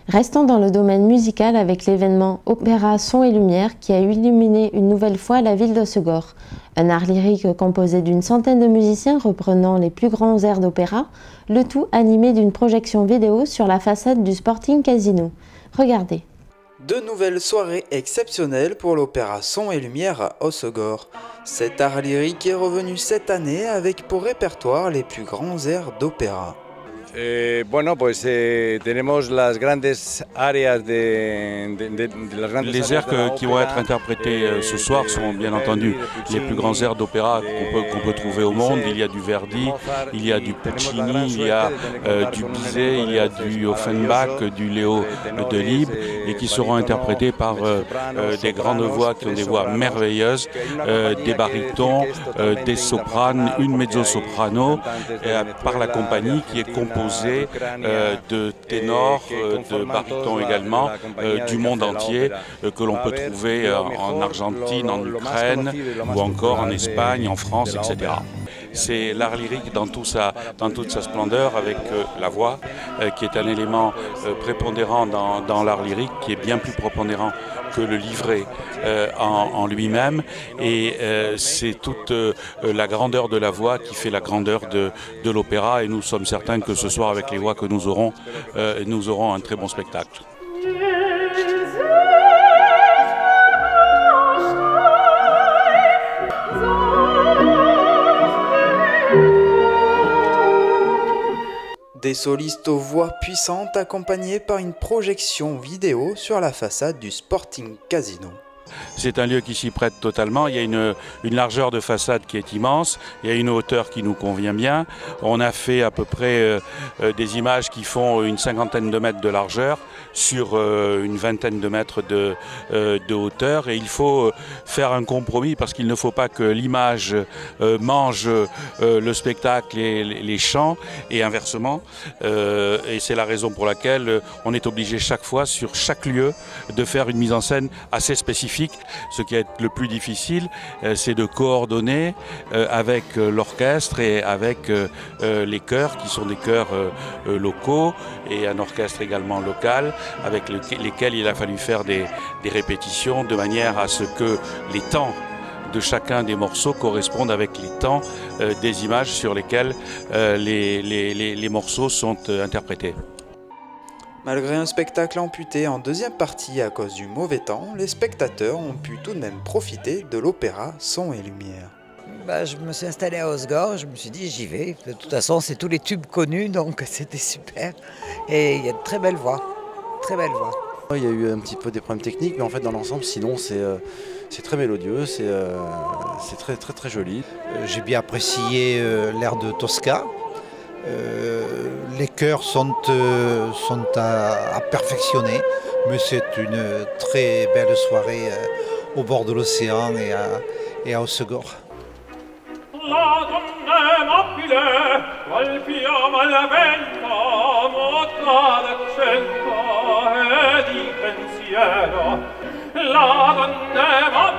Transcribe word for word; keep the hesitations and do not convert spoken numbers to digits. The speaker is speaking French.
Restons dans le domaine musical avec l'événement Opéra Son et Lumière qui a illuminé une nouvelle fois la ville d'Hossegor. Un art lyrique composé d'une centaine de musiciens reprenant les plus grands airs d'opéra, le tout animé d'une projection vidéo sur la façade du Sporting Casino. Regardez. De nouvelles soirées exceptionnelles pour l'Opéra Son et Lumière à Hossegor. Cet art lyrique est revenu cette année avec pour répertoire les plus grands airs d'opéra. Eh, bueno, pues eh, tenemos las grandes áreas de, de, de, de las grandes Les airs que, qui vont être interprétés euh, ce soir sont bien entendu les plus grands airs d'opéra qu'on peut, qu'on peut trouver au monde. Il y a du Verdi, il y a du Puccini, il y a euh, du Bizet, il y a du Offenbach, du Léo Delibes, et qui seront interprétés par euh, euh, des grandes voix qui ont des voix merveilleuses, euh, des barytons, euh, des sopranes, une mezzo-soprano, euh, par la compagnie qui est composée Euh, de ténors, euh, de barytons également, euh, du monde entier, euh, que l'on peut trouver euh, en Argentine, en Ukraine, ou encore en Espagne, en France, et cetera. C'est l'art lyrique dans, tout sa, dans toute sa splendeur, avec euh, la voix, euh, qui est un élément euh, prépondérant dans, dans l'art lyrique, qui est bien plus prépondérant que le livret euh, en, en lui-même, et euh, c'est toute euh, la grandeur de la voix qui fait la grandeur de, de l'opéra, et nous sommes certains que ce soir, avec les voix que nous aurons, euh, nous aurons un très bon spectacle. Des solistes aux voix puissantes accompagnés par une projection vidéo sur la façade du Sporting Casino. C'est un lieu qui s'y prête totalement. Il y a une, une largeur de façade qui est immense. Il y a une hauteur qui nous convient bien. On a fait à peu près euh, des images qui font une cinquantaine de mètres de largeur sur euh, une vingtaine de mètres de, euh, de hauteur. Et il faut faire un compromis parce qu'il ne faut pas que l'image euh, mange euh, le spectacle et les chants et inversement. Euh, et c'est la raison pour laquelle on est obligé chaque fois, sur chaque lieu, de faire une mise en scène assez spécifique. Ce qui est le plus difficile, euh, c'est de coordonner euh, avec euh, l'orchestre et avec euh, euh, les chœurs, qui sont des chœurs euh, euh, locaux, et un orchestre également local, avec le, lesquels il a fallu faire des, des répétitions, de manière à ce que les temps de chacun des morceaux correspondent avec les temps euh, des images sur lesquelles euh, les, les, les, les morceaux sont euh, interprétés. Malgré un spectacle amputé en deuxième partie à cause du mauvais temps, les spectateurs ont pu tout de même profiter de l'opéra Son et Lumière. Bah, je me suis installé à Hossegor, je me suis dit j'y vais. De toute façon, c'est tous les tubes connus, donc c'était super. Et il y a de très belles voix, très belles voix. Il y a eu un petit peu des problèmes techniques, mais en fait dans l'ensemble, sinon c'est euh, c'est très mélodieux, c'est euh, c'est très très très joli. Euh, J'ai bien apprécié euh, l'air de Tosca. Euh, les chœurs sont, euh, sont à, à perfectionner, mais c'est une très belle soirée euh, au bord de l'océan et à, et à Hossegor. La